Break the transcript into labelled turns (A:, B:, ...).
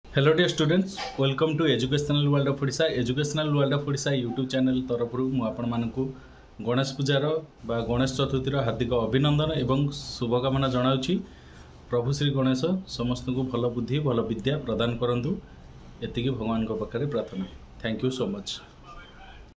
A: Hello dear students, welcome to educational world of Odisha. Educational world of Odisha YouTube channel तरफ मुझे गणेश पूजार बा गणेश चतुर्थी हार्दिक अभिनंदन एवं शुभकामना जनाऊँगी। प्रभु श्री गणेश समस्त को भल बुद्धि भल विद्या प्रदान करंतु, एतिकी भगवान पाखे प्रार्थना। Thank you so much.